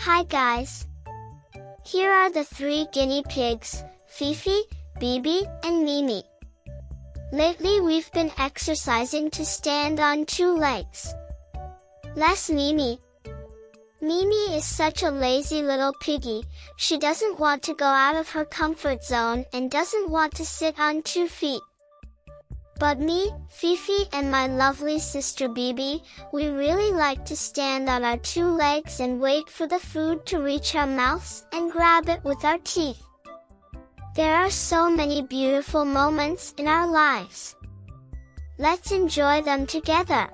Hi guys! Here are the 3 guinea pigs, Fifi, Bibi, and Mimi. Lately we've been exercising to stand on 2 legs. Less Mimi. Mimi is such a lazy little piggy, she doesn't want to go out of her comfort zone and doesn't want to sit on 2 feet. But me, Fifi and my lovely sister Bibi, we really like to stand on our 2 legs and wait for the food to reach our mouths and grab it with our teeth. There are so many beautiful moments in our lives. Let's enjoy them together.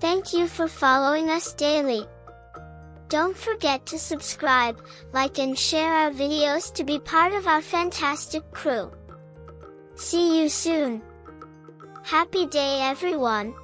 Thank you for following us daily. Don't forget to subscribe, like and share our videos to be part of our fantastic crew. See you soon. Happy day everyone.